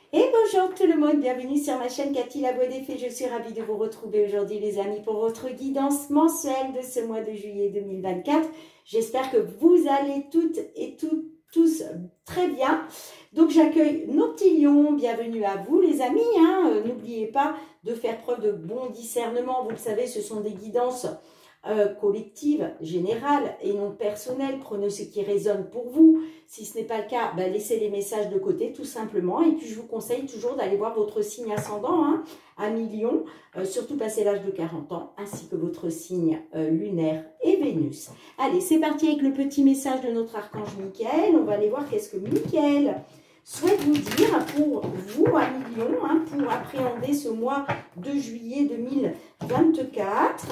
Et bonjour tout le monde, bienvenue sur ma chaîne Cathy la Voix des Fées. Je suis ravie de vous retrouver aujourd'hui les amis pour votre guidance mensuelle de ce mois de juillet 2024. J'espère que vous allez toutes et tous très bien. Donc j'accueille nos petits lions, bienvenue à vous les amis. N'oubliez pas de faire preuve de bon discernement, vous le savez ce sont des guidances collective, générale et non personnelle. Prenez ce qui résonne pour vous. Si ce n'est pas le cas, laissez les messages de côté tout simplement. Et puis je vous conseille toujours d'aller voir votre signe ascendant, ami Lion, surtout passé l'âge de 40 ans, ainsi que votre signe lunaire et Vénus. Allez, c'est parti avec le petit message de notre archange Michael. On va aller voir qu'est-ce que Michael souhaite vous dire pour vous, ami Lion, pour appréhender ce mois de juillet 2024.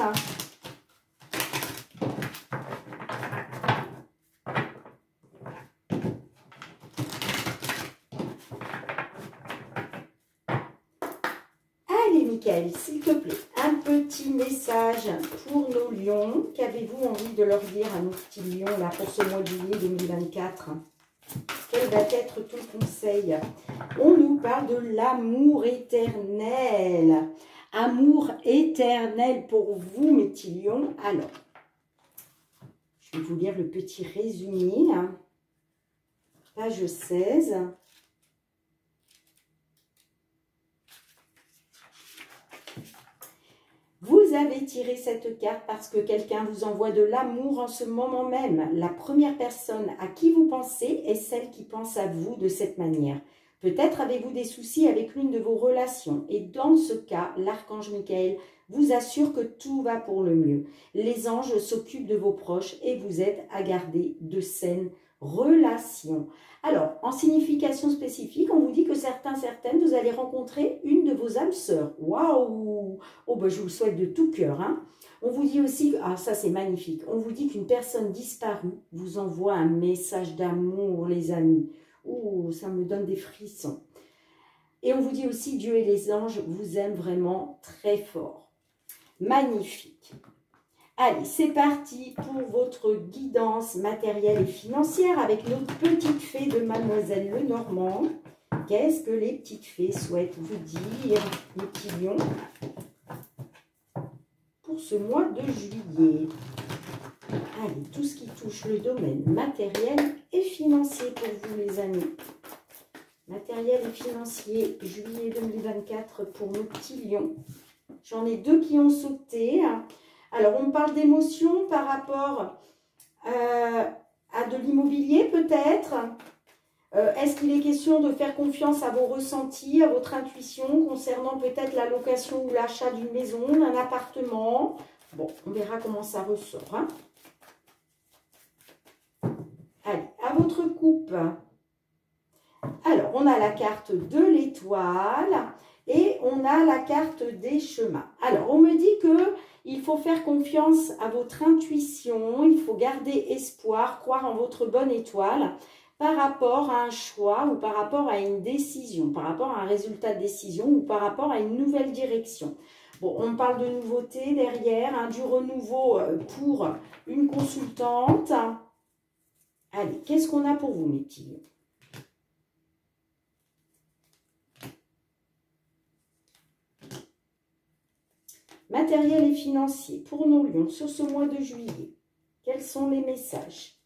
Michael, s'il te plaît, un petit message pour nos lions. Qu'avez-vous envie de leur dire à nos petits lions là pour ce mois de juillet 2024? Quel va être tout le conseil? On nous parle de l'amour éternel. Amour éternel pour vous, mes petits lions. Alors, je vais vous lire le petit résumé. Page 16. Vous avez tiré cette carte parce que quelqu'un vous envoie de l'amour en ce moment même. La première personne à qui vous pensez est celle qui pense à vous de cette manière. Peut-être avez-vous des soucis avec l'une de vos relations. Et dans ce cas, l'archange Michael vous assure que tout va pour le mieux. Les anges s'occupent de vos proches et vous aident à garder de saines relations. Alors, en signification spécifique, on vous dit que certaines, vous allez rencontrer une de vos âmes sœurs. Waouh! Oh, je vous le souhaite de tout cœur. On vous dit aussi, ça c'est magnifique, on vous dit qu'une personne disparue vous envoie un message d'amour, les amis. Oh, ça me donne des frissons. Et on vous dit aussi, Dieu et les anges vous aiment vraiment très fort. Magnifique. Allez, c'est parti pour votre guidance matérielle et financière avec notre petite fée de Mademoiselle Lenormand. Qu'est-ce que les petites fées souhaitent vous dire, mes petits lions, pour ce mois de juillet? Allez, tout ce qui touche le domaine matériel et financier pour vous, les amis. Matériel et financier, juillet 2024 pour nos petits lions. J'en ai deux qui ont sauté. Alors, on parle d'émotions par rapport à de l'immobilier, peut-être. Est-ce qu'il est question de faire confiance à vos ressentis, à votre intuition, concernant peut-être la location ou l'achat d'une maison, d'un appartement? Bon, on verra comment ça ressort. Allez, à votre coupe. Alors, on a la carte de l'étoile et on a la carte des chemins. Alors, on me dit que il faut faire confiance à votre intuition, il faut garder espoir, croire en votre bonne étoile par rapport à un choix ou par rapport à une décision, par rapport à un résultat de décision ou par rapport à une nouvelle direction. Bon, on parle de nouveauté derrière, du renouveau pour une consultante. Allez, qu'est-ce qu'on a pour vous, mes petits lions? Matériel et financier pour nos lions sur ce mois de juillet. Quels sont les messages?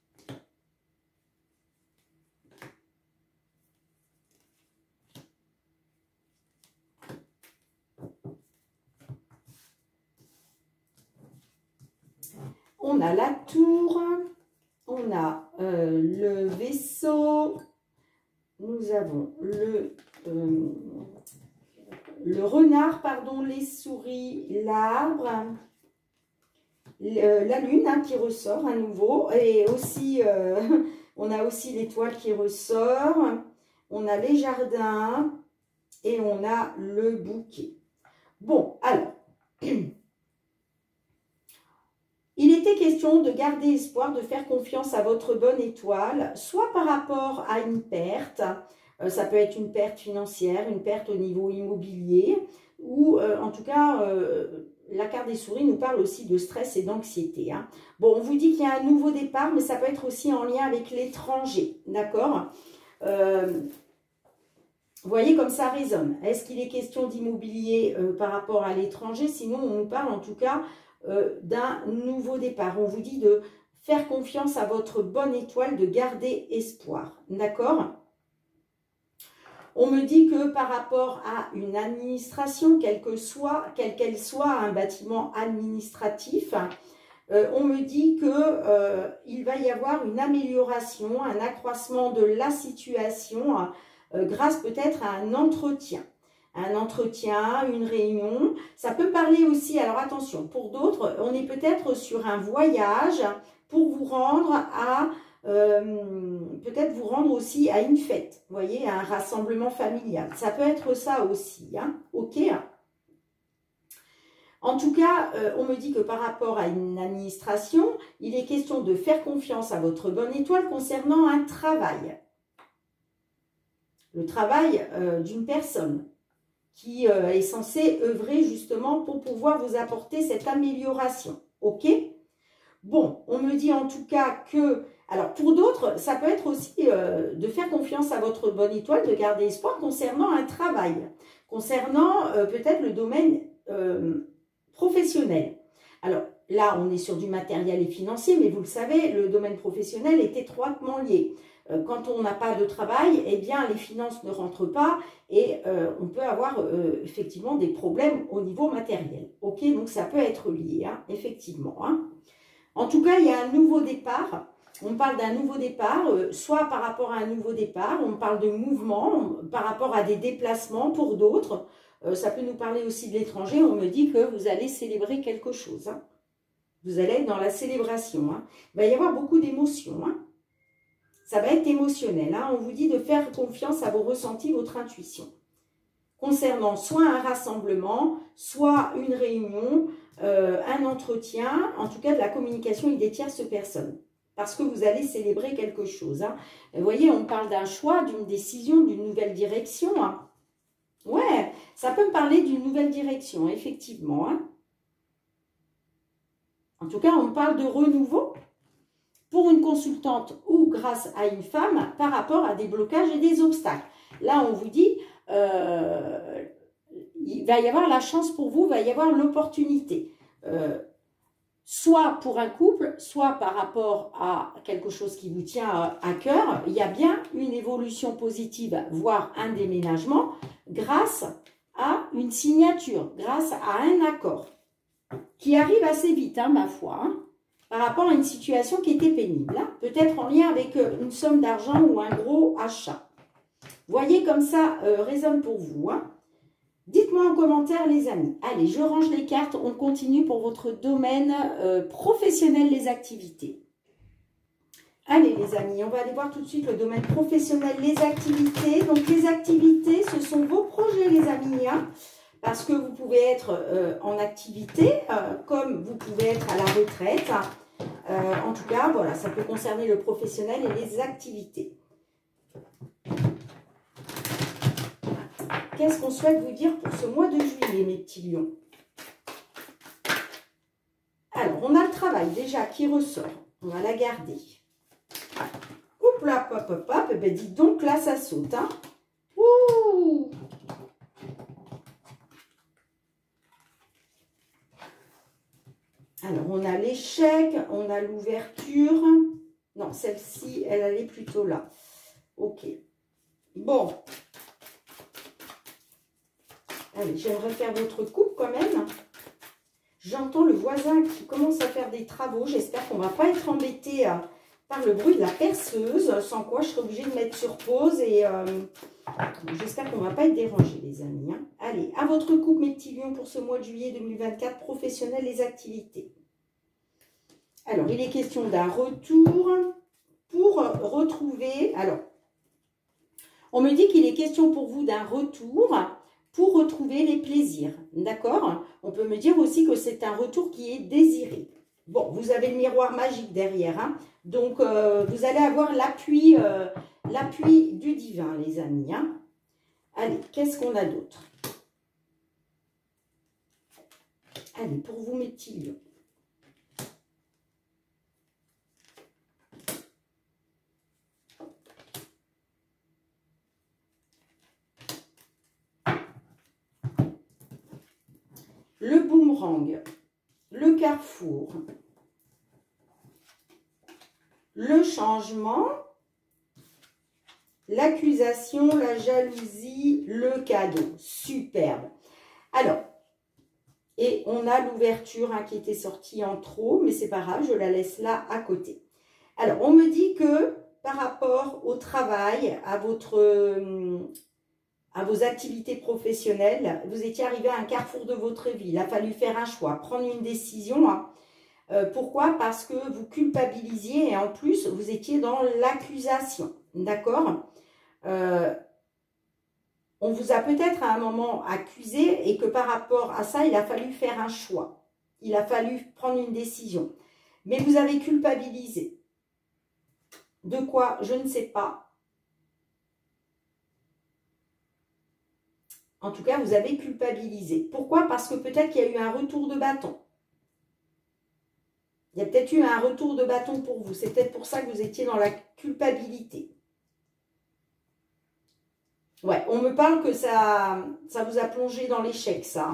On a la tour, on a le vaisseau, nous avons le renard, pardon, les souris, l'arbre, la lune qui ressort à nouveau, et aussi, on a aussi l'étoile qui ressort, on a les jardins, et on a le bouquet. Bon, alors, il était question de garder espoir, de faire confiance à votre bonne étoile, soit par rapport à une perte, ça peut être une perte financière, une perte au niveau immobilier, ou en tout cas, la carte des souris nous parle aussi de stress et d'anxiété. Bon, on vous dit qu'il y a un nouveau départ, mais ça peut être aussi en lien avec l'étranger, d'accord? Vous voyez comme ça résonne. Est-ce qu'il est question d'immobilier par rapport à l'étranger? Sinon, on nous parle en tout cas d'un nouveau départ. On vous dit de faire confiance à votre bonne étoile, de garder espoir. D'accord? On me dit que par rapport à une administration, quelle qu'elle soit, un bâtiment administratif, on me dit que il va y avoir une amélioration, un accroissement de la situation grâce peut-être à un entretien. Un entretien, une réunion. Ça peut parler aussi, alors attention, pour d'autres, on est peut-être sur un voyage pour vous rendre à, peut-être vous rendre aussi à une fête, vous voyez, à un rassemblement familial. Ça peut être ça aussi, hein, ok. En tout cas, on me dit que par rapport à une administration, il est question de faire confiance à votre bonne étoile concernant un travail. Le travail d'une personne qui est censée œuvrer justement pour pouvoir vous apporter cette amélioration. Ok? Bon, on me dit en tout cas que, alors pour d'autres, ça peut être aussi de faire confiance à votre bonne étoile, de garder espoir concernant un travail, concernant peut-être le domaine professionnel. Alors là, on est sur du matériel et financier, mais vous le savez, le domaine professionnel est étroitement lié. Quand on n'a pas de travail, eh bien les finances ne rentrent pas et on peut avoir effectivement des problèmes au niveau matériel. Ok, donc ça peut être lié, hein, effectivement. Hein. En tout cas, il y a un nouveau départ. On parle d'un nouveau départ, soit par rapport à un nouveau départ, on parle de mouvement, par rapport à des déplacements pour d'autres. Ça peut nous parler aussi de l'étranger. On me dit que vous allez célébrer quelque chose. Hein. Vous allez être dans la célébration. Hein. Il va y avoir beaucoup d'émotions. Hein. Ça va être émotionnel. Hein. On vous dit de faire confiance à vos ressentis, votre intuition. Concernant soit un rassemblement, soit une réunion, un entretien, en tout cas de la communication avec des tierces personnes. Parce que vous allez célébrer quelque chose. Hein. Vous voyez, on parle d'un choix, d'une décision, d'une nouvelle direction. Hein. Ouais, ça peut me parler d'une nouvelle direction, effectivement. Hein. En tout cas, on me parle de renouveau pour une consultante ou grâce à une femme par rapport à des blocages et des obstacles. Là, on vous dit, il va y avoir la chance pour vous, il va y avoir l'opportunité. Soit pour un couple, soit par rapport à quelque chose qui vous tient à cœur, il y a bien une évolution positive, voire un déménagement, grâce à une signature, grâce à un accord, qui arrive assez vite, hein, ma foi, hein, par rapport à une situation qui était pénible, hein, peut-être en lien avec une somme d'argent ou un gros achat. Voyez comme ça résonne pour vous. Hein. Dites-moi en commentaire les amis. Allez, je range les cartes, on continue pour votre domaine professionnel, les activités. Allez les amis, on va aller voir tout de suite le domaine professionnel, les activités. Donc les activités, ce sont vos projets les amis, hein, parce que vous pouvez être en activité, comme vous pouvez être à la retraite. En tout cas, voilà, ça peut concerner le professionnel et les activités. Qu'est-ce qu'on souhaite vous dire pour ce mois de juillet, mes petits lions? Alors, on a le travail déjà qui ressort. On va la garder. Oups là, hop, hop, hop. Eh bien, dites donc, là, ça saute. Hein. Ouh. Alors, on a l'échec, on a l'ouverture. Non, celle-ci, elle est plutôt là. Ok. Bon. Allez, j'aimerais faire votre coupe quand même. J'entends le voisin qui commence à faire des travaux. J'espère qu'on ne va pas être embêté par le bruit de la perceuse. Sans quoi, je serai obligée de mettre sur pause. Et j'espère qu'on ne va pas être dérangé, les amis. Hein. Allez, à votre coupe, mes petits lions, pour ce mois de juillet 2024, professionnel, les activités. Alors, il est question d'un retour pour retrouver... Alors, on me dit qu'il est question pour vous d'un retour... pour retrouver les plaisirs, d'accord? On peut me dire aussi que c'est un retour qui est désiré. Bon, vous avez le miroir magique derrière, hein? Donc vous allez avoir l'appui du divin, les amis. Hein? Allez, qu'est-ce qu'on a d'autre? Allez, pour vous, mes petits lions. le boomerang, le carrefour, le changement, l'accusation, la jalousie, le cadeau. Superbe. Alors, et on a l'ouverture hein, qui était sortie en trop, mais c'est pas grave, je la laisse là à côté. Alors, on me dit que par rapport au travail, à vos activités professionnelles, vous étiez arrivé à un carrefour de votre vie. Il a fallu faire un choix, prendre une décision. Hein. Pourquoi? Parce que vous culpabilisiez et en plus, vous étiez dans l'accusation. D'accord? On vous a peut-être à un moment accusé et que par rapport à ça, il a fallu faire un choix. Il a fallu prendre une décision. Mais vous avez culpabilisé. De quoi? Je ne sais pas. En tout cas, vous avez culpabilisé. Pourquoi? Parce que peut-être qu'il y a eu un retour de bâton. Il y a peut-être eu un retour de bâton pour vous. C'est peut-être pour ça que vous étiez dans la culpabilité. Ouais, on me parle que ça vous a plongé dans l'échec, ça.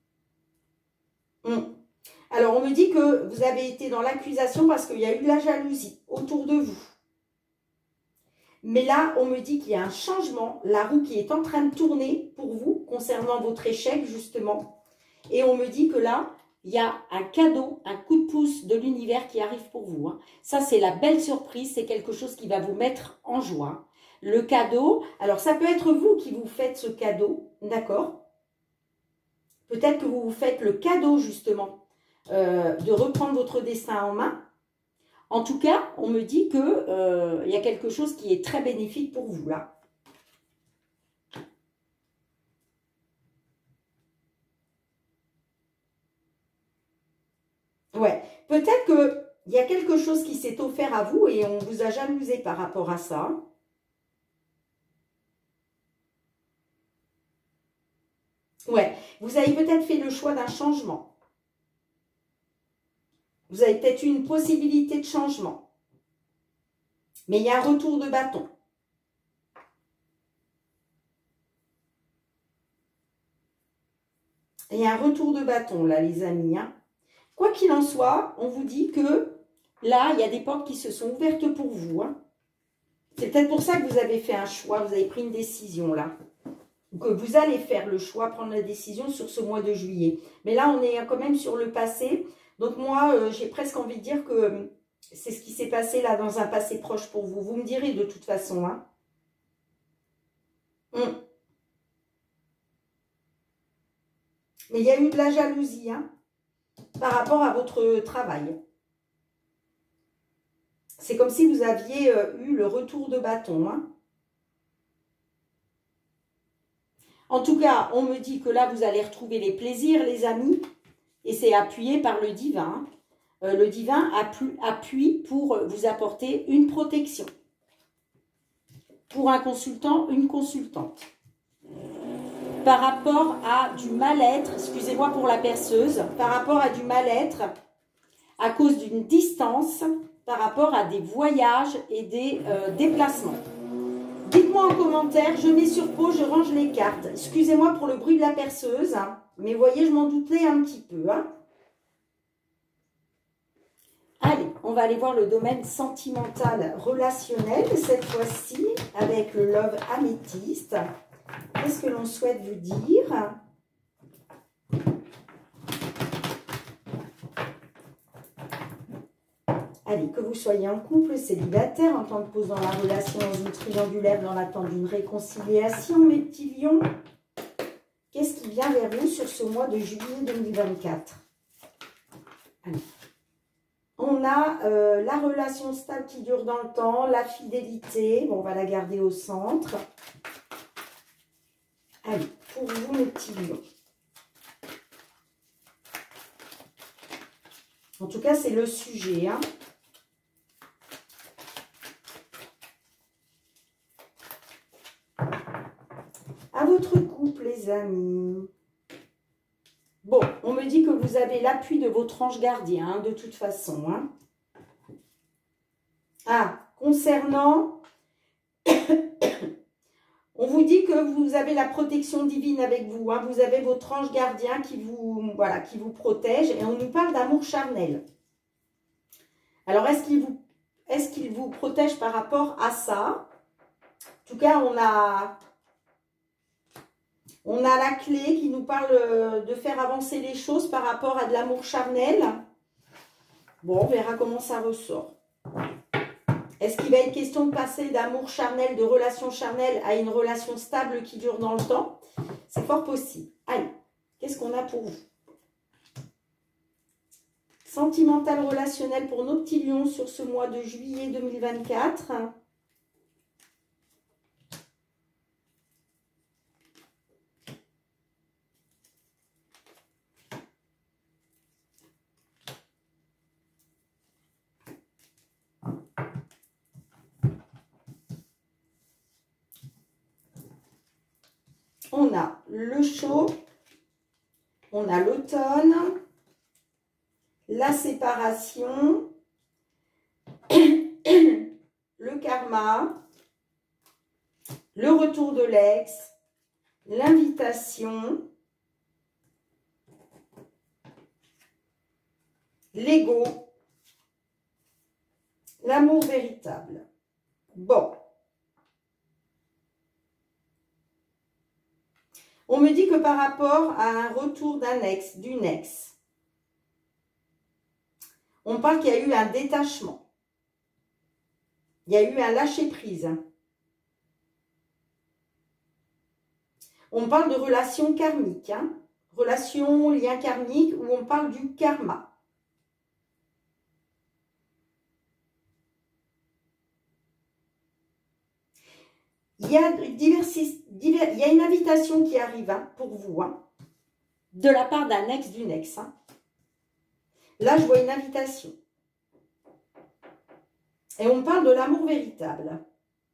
Alors, on me dit que vous avez été dans l'accusation parce qu'il y a eu de la jalousie autour de vous. Mais là, on me dit qu'il y a un changement, la roue qui est en train de tourner pour vous, concernant votre échec, justement. Et on me dit que là, il y a un cadeau, un coup de pouce de l'univers qui arrive pour vous. Hein. Ça, c'est la belle surprise, c'est quelque chose qui va vous mettre en joie. Le cadeau, alors ça peut être vous qui vous faites ce cadeau, d'accord? Peut-être que vous vous faites le cadeau, justement, de reprendre votre destin en main. En tout cas, on me dit que y a quelque chose qui est très bénéfique pour vous, là. Ouais, peut-être qu'il y a quelque chose qui s'est offert à vous et on vous a jalousé par rapport à ça. Ouais, vous avez peut-être fait le choix d'un changement. Vous avez peut-être eu une possibilité de changement. Mais il y a un retour de bâton. Il y a un retour de bâton, là, les amis. Hein. Quoi qu'il en soit, on vous dit que là, il y a des portes qui se sont ouvertes pour vous. Hein. C'est peut-être pour ça que vous avez fait un choix, vous avez pris une décision, là. Que vous allez faire le choix, prendre la décision sur ce mois de juillet. Mais là, on est quand même sur le passé. Donc moi, j'ai presque envie de dire que c'est ce qui s'est passé là dans un passé proche pour vous. Vous me direz de toute façon. Hein. Mais il y a eu de la jalousie hein, par rapport à votre travail. C'est comme si vous aviez eu le retour de bâton. Hein. En tout cas, on me dit que là, vous allez retrouver les plaisirs, les amis. Et c'est appuyé par le divin. Le divin appuie pour vous apporter une protection. Pour un consultant, une consultante. Par rapport à du mal-être, excusez-moi pour la perceuse, par rapport à du mal-être, à cause d'une distance, par rapport à des voyages et des déplacements. Dites-moi en commentaire, je mets sur pause, je range les cartes. Excusez-moi pour le bruit de la perceuse, hein, mais vous voyez, je m'en doutais un petit peu. Hein. Allez, on va aller voir le domaine sentimental relationnel, cette fois-ci, avec le Love Améthyste. Qu'est-ce que l'on souhaite vous dire? Allez, que vous soyez en couple, célibataire, en temps de pause dans la relation, dans une triangulaire, dans l'attente d'une réconciliation, mes petits lions. Qu'est-ce qui vient vers vous sur ce mois de juillet 2024? Allez. On a la relation stable qui dure dans le temps, la fidélité. Bon, on va la garder au centre. Allez, pour vous, mes petits lions. En tout cas, c'est le sujet. Hein. À votre couple, les amis. Bon, on me dit que vous avez l'appui de votre ange gardien, hein, de toute façon. Hein. Ah, concernant... On vous dit que vous avez la protection divine avec vous. Hein. Vous avez votre ange gardien qui vous, voilà, qui vous protège. Et on nous parle d'amour charnel. Alors, est-ce qu'il vous protège par rapport à ça? En tout cas, on a la clé qui nous parle de faire avancer les choses par rapport à de l'amour charnel. Bon, on verra comment ça ressort. Est-ce qu'il va être question de passer d'amour charnel, de relation charnelle à une relation stable qui dure dans le temps? C'est fort possible. Allez, qu'est-ce qu'on a pour vous? Sentimental relationnel pour nos petits lions sur ce mois de juillet 2024. On a le chaud, on a l'automne, la séparation, le karma, le retour de l'ex, l'invitation, l'ego, l'amour véritable. Bon. On me dit que par rapport à un retour d'un ex, d'une ex, on parle qu'il y a eu un détachement. Il y a eu un lâcher-prise. On parle de relation karmique, hein, relation, lien karmique, où on parle du karma. Il y a une invitation qui arrive hein, pour vous, hein, de la part d'un ex, d'une ex. Hein. Là, je vois une invitation. Et on parle de l'amour véritable.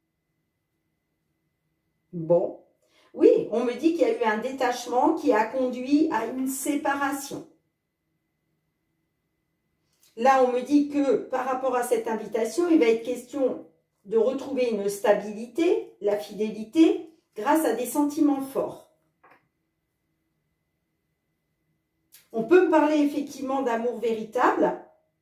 Bon. Oui, on me dit qu'il y a eu un détachement qui a conduit à une séparation. Là, on me dit que par rapport à cette invitation, il va être question de retrouver une stabilité, la fidélité, grâce à des sentiments forts. On peut me parler effectivement d'amour véritable,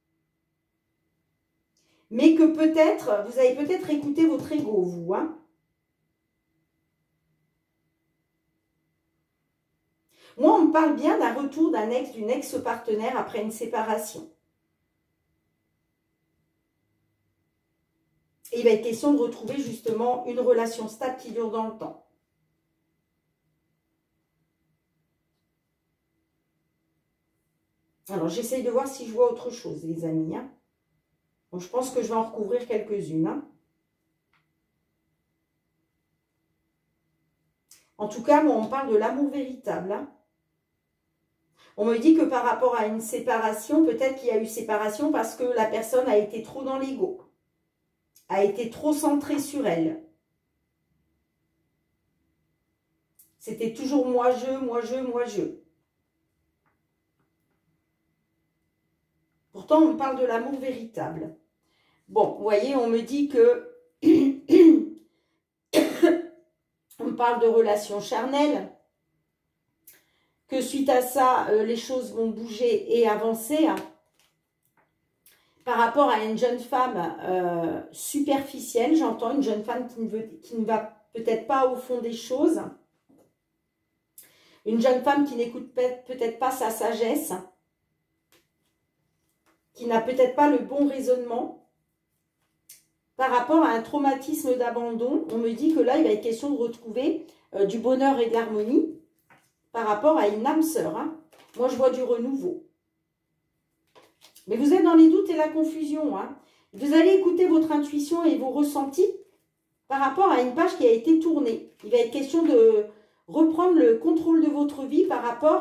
mais que peut-être, vous avez peut-être écouté votre ego, vous. Hein. Moi, on me parle bien d'un retour d'un ex, d'une ex-partenaire après une séparation. Et il va être question de retrouver justement une relation stable qui dure dans le temps. Alors, j'essaye de voir si je vois autre chose, les amis. Hein. Donc, je pense que je vais en recouvrir quelques-unes. Hein. En tout cas, moi, on parle de l'amour véritable. Hein. On me dit que par rapport à une séparation, peut-être qu'il y a eu séparation parce que la personne a été trop dans l'ego. A été trop centrée sur elle. C'était toujours moi, je, moi, je, moi, je. Pourtant, on parle de l'amour véritable. Bon, vous voyez, on me dit que... on parle de relations charnelles. Que suite à ça, les choses vont bouger et avancer. Hein. Par rapport à une jeune femme superficielle, j'entends une jeune femme qui ne va peut-être pas au fond des choses. Une jeune femme qui n'écoute peut-être pas sa sagesse. Qui n'a peut-être pas le bon raisonnement. Par rapport à un traumatisme d'abandon, on me dit que là, il va être question de retrouver du bonheur et de l'harmonie par rapport à une âme sœur. Hein. Moi, je vois du renouveau. Mais vous êtes dans les doutes et la confusion. Hein. Vous allez écouter votre intuition et vos ressentis par rapport à une page qui a été tournée. Il va être question de reprendre le contrôle de votre vie par rapport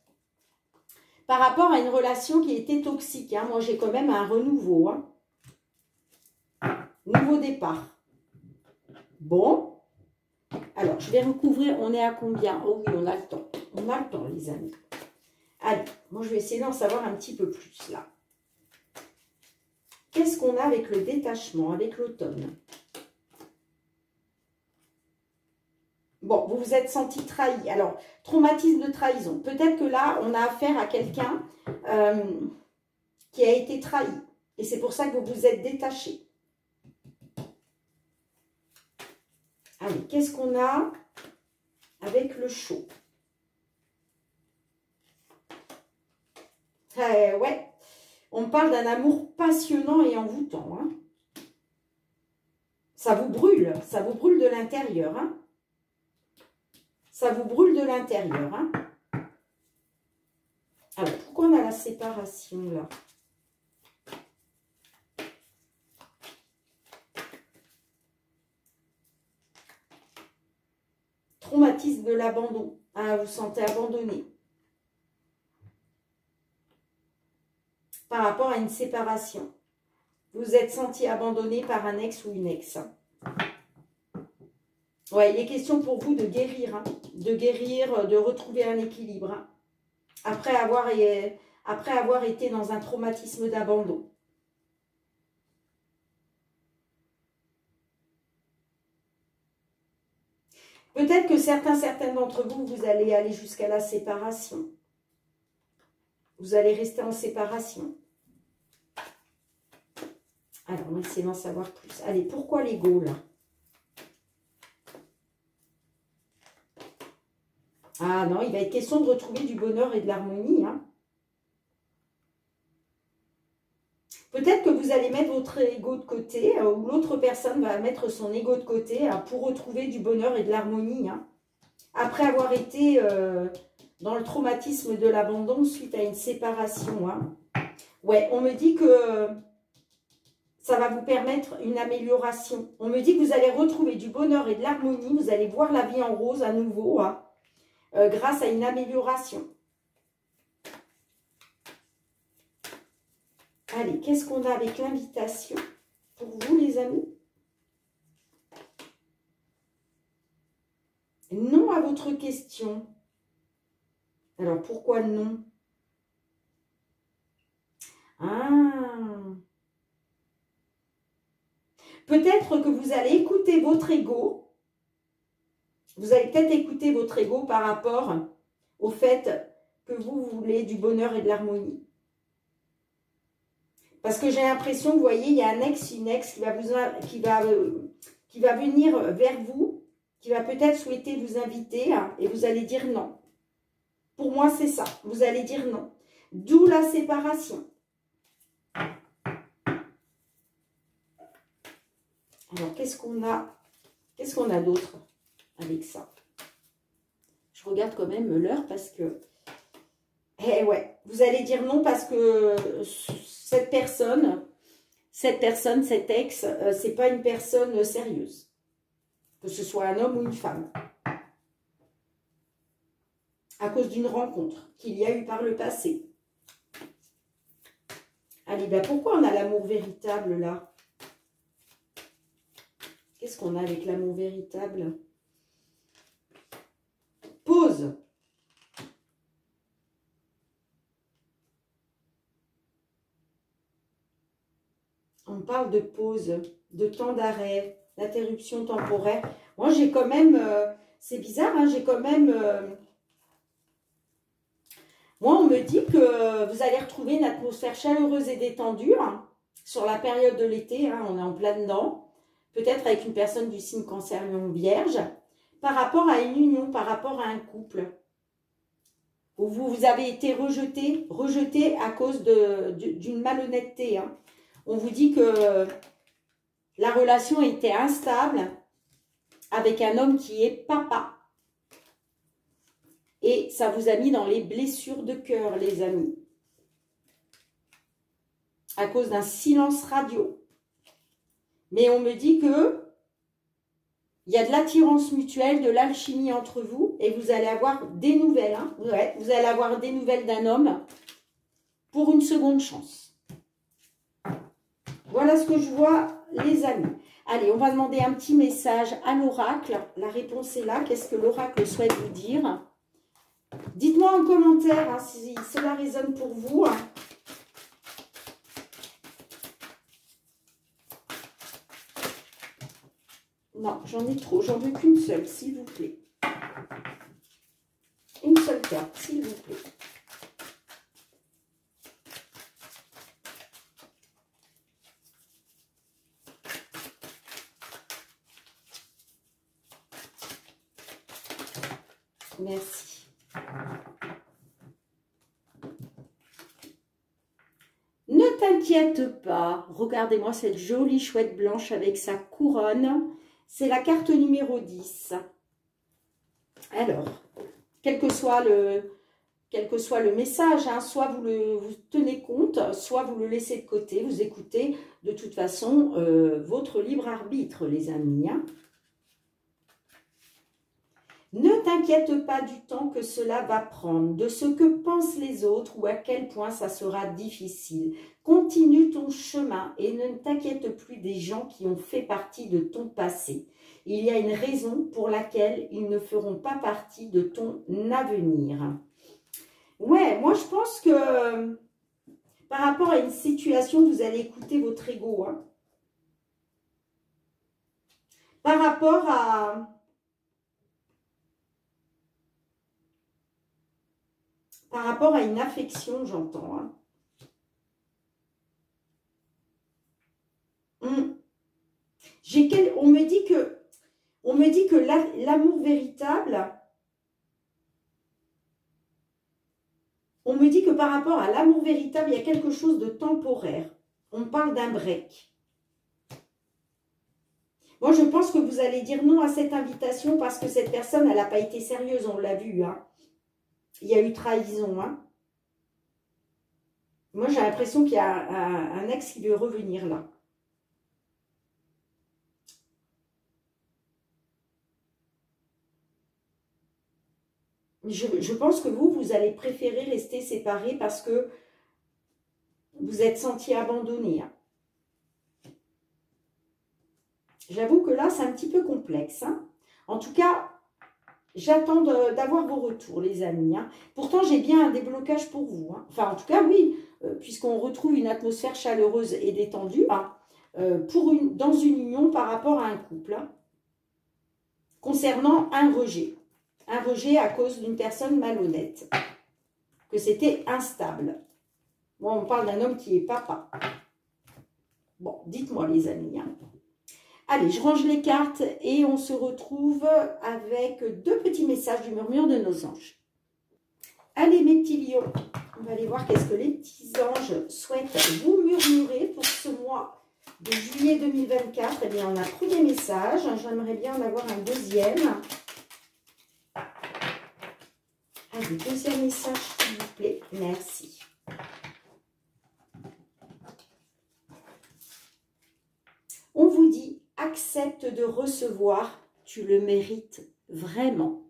à une relation qui était toxique. Hein. Moi, j'ai quand même un renouveau. Hein. Nouveau départ. Bon. Alors, je vais recouvrir. On est à combien? Oh oui, on a le temps. On a le temps, les amis. Allez, moi, je vais essayer d'en savoir un petit peu plus, là. Qu'est-ce qu'on a avec le détachement, avec l'automne? Bon, vous vous êtes senti trahi. Alors, traumatisme de trahison. Peut-être que là, on a affaire à quelqu'un qui a été trahi. Et c'est pour ça que vous vous êtes détaché. Allez, qu'est-ce qu'on a avec le chaud? Ouais, on parle d'un amour passionnant et envoûtant. Hein. Ça vous brûle de l'intérieur. Hein. Ça vous brûle de l'intérieur. Hein. Alors, pourquoi on a la séparation là? Traumatisme de l'abandon. Ah, vous vous sentez abandonné. Par rapport à une séparation. Vous vous êtes senti abandonné par un ex ou une ex. Ouais, il est question pour vous de guérir. Hein, de guérir, de retrouver un équilibre. Hein, après avoir été dans un traumatisme d'abandon. Peut-être que certains d'entre vous, vous allez aller jusqu'à la séparation. Vous allez rester en séparation. Alors, on va essayer d'en savoir plus. Allez, pourquoi l'ego, là? Ah non, il va être question de retrouver du bonheur et de l'harmonie. Hein. Peut-être que vous allez mettre votre ego de côté, ou l'autre personne va mettre son ego de côté pour retrouver du bonheur et de l'harmonie. Hein. Après avoir été dans le traumatisme de l'abandon suite à une séparation. Hein. Ouais, on me dit que ça va vous permettre une amélioration. On me dit que vous allez retrouver du bonheur et de l'harmonie. Vous allez voir la vie en rose à nouveau, hein, grâce à une amélioration. Allez, qu'est-ce qu'on a avec l'invitation pour vous, les amis? Non à votre question. Alors, pourquoi non? Ah. Peut-être que vous allez écouter votre ego. Vous allez peut-être écouter votre ego par rapport au fait que vous voulez du bonheur et de l'harmonie. Parce que j'ai l'impression, vous voyez, il y a un ex, une ex qui va venir vers vous, qui va peut-être souhaiter vous inviter, hein, et vous allez dire non. Pour moi, c'est ça. Vous allez dire non. D'où la séparation. Alors, qu'est-ce qu'on a d'autre avec ça? Je regarde quand même l'heure parce que... Eh ouais, vous allez dire non parce que cette personne, cet ex, c'est pas une personne sérieuse. Que ce soit un homme ou une femme. À cause d'une rencontre qu'il y a eu par le passé. Allez, ben pourquoi on a l'amour véritable là? Qu'est-ce qu'on a avec l'amour véritable? Pause. On parle de pause, de temps d'arrêt, d'interruption temporaire. Moi, j'ai quand même... c'est bizarre, hein, j'ai quand même... moi, on me dit que vous allez retrouver une atmosphère chaleureuse et détendue hein, sur la période de l'été. Hein, on est en plein dedans. Peut-être avec une personne du signe Cancer, Lion, Vierge. Par rapport à une union, par rapport à un couple. Où vous avez été rejeté à cause d'une malhonnêteté. Hein. On vous dit que la relation était instable avec un homme qui est papa. Et ça vous a mis dans les blessures de cœur, les amis. À cause d'un silence radio. Mais on me dit que il y a de l'attirance mutuelle, de l'alchimie entre vous. Et vous allez avoir des nouvelles. Hein. Ouais, vous allez avoir des nouvelles d'un homme pour une seconde chance. Voilà ce que je vois, les amis. Allez, on va demander un petit message à l'oracle. La réponse est là. Qu'est-ce que l'oracle souhaite vous dire? Dites-moi en commentaire hein, si cela résonne pour vous. Non, j'en ai trop. J'en veux qu'une seule, s'il vous plaît. cartes, s'il vous plaît. Merci. Ne t'inquiète pas. Regardez-moi cette jolie chouette blanche avec sa couronne. C'est la carte numéro 10. Alors, quel que soit le message, hein, soit vous tenez compte, soit vous le laissez de côté, vous écoutez de toute façon votre libre arbitre, les amis. Hein. Ne t'inquiète pas du temps que cela va prendre, de ce que pensent les autres ou à quel point ça sera difficile. Continue ton chemin et ne t'inquiète plus des gens qui ont fait partie de ton passé. Il y a une raison pour laquelle ils ne feront pas partie de ton avenir. Ouais, moi je pense que par rapport à une situation, vous allez écouter votre ego. Hein. Par rapport à une affection, j'entends. Hein. On me dit que l'amour véritable, on me dit que par rapport à l'amour véritable, il y a quelque chose de temporaire. On parle d'un break. Moi, je pense que vous allez dire non à cette invitation parce que cette personne, elle n'a pas été sérieuse, on l'a vu. Hein. Il y a eu trahison. Hein. Moi, j'ai l'impression qu'il y a un ex qui veut revenir là. Je pense que vous allez préférer rester séparés parce que vous êtes senti abandonné. Hein. J'avoue que là, c'est un petit peu complexe. Hein. En tout cas, j'attends d'avoir vos retours, les amis. Hein. Pourtant, j'ai bien un déblocage pour vous. Hein. Enfin, en tout cas, oui, puisqu'on retrouve une atmosphère chaleureuse et détendue hein, dans une union par rapport à un couple. Hein, concernant un rejet. Un rejet à cause d'une personne malhonnête. Que c'était instable. Moi, on parle d'un homme qui est papa. Bon, dites-moi, les amis. Hein. Allez, je range les cartes et on se retrouve avec 2 petits messages du murmure de nos anges. Allez, mes petits lions, on va aller voir qu'est-ce que les petits anges souhaitent vous murmurer pour ce mois de juillet 2024. Eh bien, on a pris des messages. J'aimerais bien en avoir un deuxième. Allez, deuxième message, s'il vous plaît. Merci. On vous dit, accepte de recevoir, tu le mérites vraiment.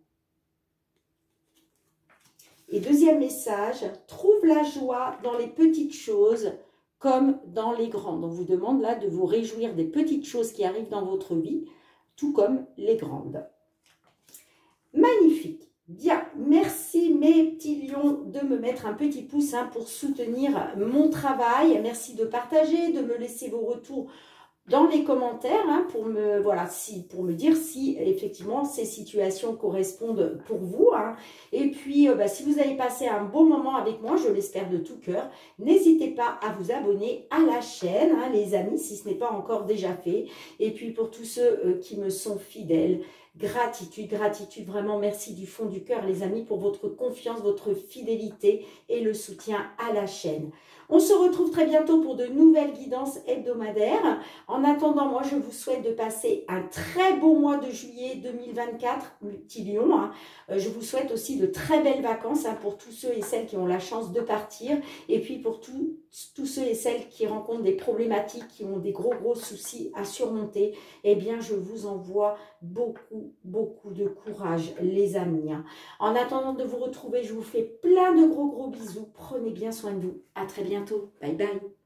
Et deuxième message, trouve la joie dans les petites choses comme dans les grandes. On vous demande là de vous réjouir des petites choses qui arrivent dans votre vie, tout comme les grandes. Magnifique. Bien, merci mes petits lions de me mettre un petit pouce hein, pour soutenir mon travail. Merci de partager, de me laisser vos retours dans les commentaires hein, pour me dire si effectivement ces situations correspondent pour vous. Hein. Et puis, si vous avez passé un bon moment avec moi, je l'espère de tout cœur, n'hésitez pas à vous abonner à la chaîne, hein, les amis, si ce n'est pas encore déjà fait. Et puis, pour tous ceux qui me sont fidèles, gratitude, gratitude, vraiment merci du fond du cœur, les amis, pour votre confiance, votre fidélité et le soutien à la chaîne. On se retrouve très bientôt pour de nouvelles guidances hebdomadaires. En attendant, moi, je vous souhaite de passer un très beau mois de juillet 2024, petit lion. Hein. Je vous souhaite aussi de très belles vacances hein, pour tous ceux et celles qui ont la chance de partir. Et puis pour tous ceux et celles qui rencontrent des problématiques, qui ont des gros soucis à surmonter, eh bien, je vous envoie beaucoup de courage, les amis. Hein. En attendant de vous retrouver, je vous fais plein de gros bisous. Prenez bien soin de vous. À très bientôt. Bye bye.